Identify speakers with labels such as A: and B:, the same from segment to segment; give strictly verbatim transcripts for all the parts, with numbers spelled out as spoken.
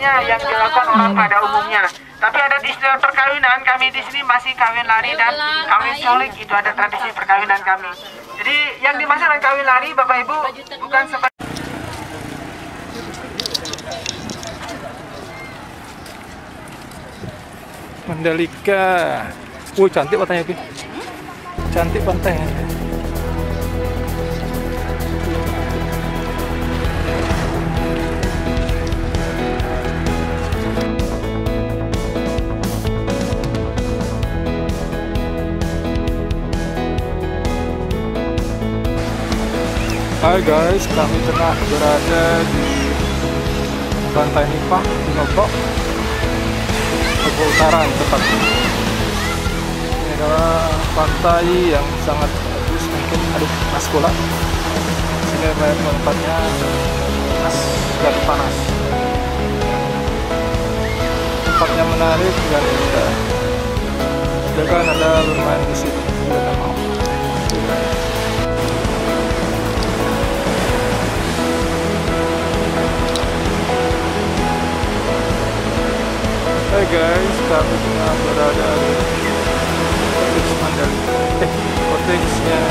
A: biasanya yang dilakukan orang pada umumnya. Tapi ada di istilah perkawinan, kami di sini masih kawin lari dan kawin colik, itu ada tradisi perkawinan kami. Jadi yang dimaksud dengan kawin lari, Bapak Ibu, bukan seperti
B: Mandalika. Wih, cantik pantainya, Pi. Cantik pantainya. Hai guys, kami tengah berada di Pantai Nipah, di Lombok, Lombok Utara tepatnya. Ini adalah pantai yang sangat bagus, mungkin aduh panas pula. Sini tempatnya panas dan panas. Tempatnya menarik dan indah. Juga kan ada bermain di sini juga mau. Hai guys, kami tengah berada di Cottage Mandalika, eh, cottage-nya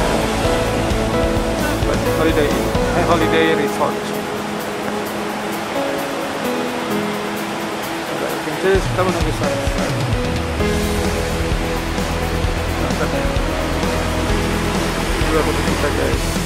B: Holiday, eh, Holiday Resort. Kita kita menunggu sunset. Sunsetnya dua puluh kita guys.